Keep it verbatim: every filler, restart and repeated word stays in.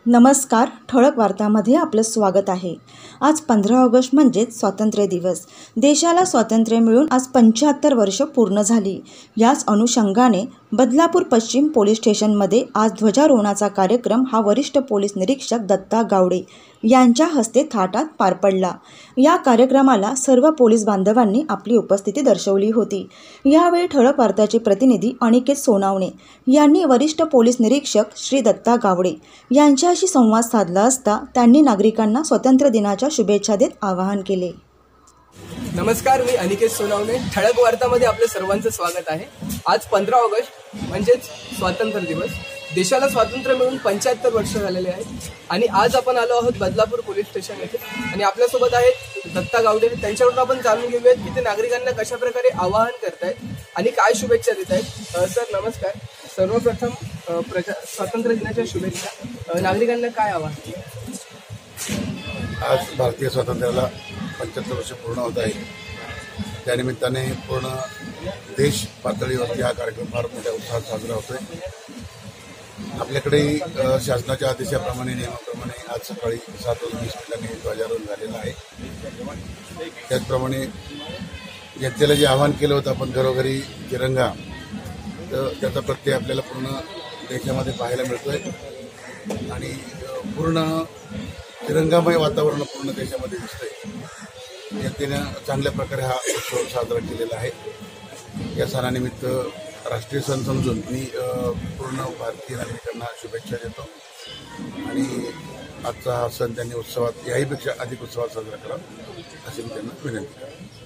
नमस्कार. ठळक वार्तामध्ये आपलं स्वागत आहे. आज पंधरा ऑगस्ट म्हणजेच स्वातंत्र्य दिवस. देशाला स्वातंत्र्य मिळून आज पंच्याहत्तर वर्ष पूर्ण झाली. याच अनुषंगाने बदलापूर पश्चिम पोलीस स्टेशनमध्ये आज ध्वजारोहणाचा कार्यक्रम हा वरिष्ठ पोलीस निरीक्षक दत्ता गावडे यांच्या हस्ते थाटात पार पडला. या कार्यक्रमाला सर्व पोलीस बांधवांनी आपली उपस्थिती दर्शवली होती. यावेळी ठळक वार्ताचे प्रतिनिधी अनिकेत सोनावणे यांनी वरिष्ठ पोलीस निरीक्षक श्री दत्ता गावडे यांच्याशी संवाद साधला असता त्यांनी नागरिकांना स्वातंत्र्य दिनाच्या शुभेच्छा देत आवाहन केले. नमस्कार, मी अनिकेत सोनावणे. ठळक वार्तामध्ये आपलं सर्वांचं स्वागत आहे. आज पंधरा ऑगस्ट म्हणजेच स्वातंत्र्य दिवस. देशाला स्वातंत्र्य मिळून पंच्याहत्तर वर्ष झालेले आहेत आणि आज आपण आलो आहोत बदलापूर पोलीस स्टेशन येथे आणि आपल्यासोबत आहेत दत्ता गावडे. त्यांच्याकडून आपण जाणून घेऊयात की ते नागरिकांना कशा प्रकारे आवाहन करतायत आणि काय शुभेच्छा देत आहेत. सर नमस्कार. सर्वप्रथम प्रजा स्वातंत्र्य दिनाच्या शुभेच्छा. नागरिकांना काय आवाहन? आज भारतीय स्वातंत्र्याला पंच्याहत्तर वर्ष पूर्ण होत आहे. त्यानिमित्ताने पूर्ण देश पातळीवरती हा कार्यक्रम फार मोठ्या उत्साहात साजरा होतोय. आपल्याकडे शासनाच्या आदेशाप्रमाणे नियमाप्रमाणे आज सकाळी सात वाजून वीस मिनिटांनी ध्वजारोहण झालेलं आहे. त्याचप्रमाणे जनतेला जे आवाहन केलं होतं आपण घरोघरी तिरंगा, तर त्याचा प्रत्यय आपल्याला पूर्ण देशामध्ये पाहायला मिळतोय आणि पूर्ण तिरंगामय वातावरण पूर्ण देशामध्ये दिसतंय. जनतेनं चांगल्या प्रकारे हा उत्सव साजरा केलेला आहे. या सणानिमित्त राष्ट्रीय सण समजून मी पूर्ण भारतीय नागरिकांना शुभेच्छा देतो आणि आजचा हा सण त्यांनी उत्सवात याहीपेक्षा अधिक उत्सवात साजरा करा अशी मी त्यांना विनंती करतो.